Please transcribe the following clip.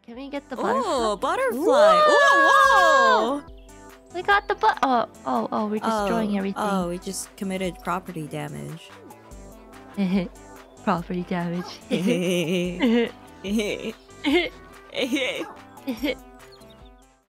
Can we get the butterfly? Oh, butterfly! Whoa! We got the oh, we're destroying everything. Oh, we just committed property damage. Property damage.